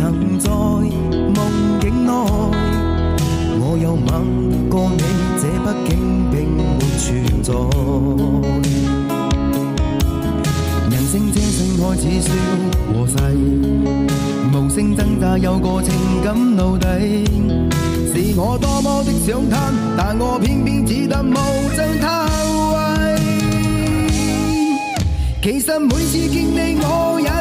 曾在夢境內，我有吻過你，這畢竟並沒存在。人生這生開始說和諧，無聲掙扎有個情感奴隸，是我多麼的想貪，但我偏偏只得無盡偷窺。其實每次見你我也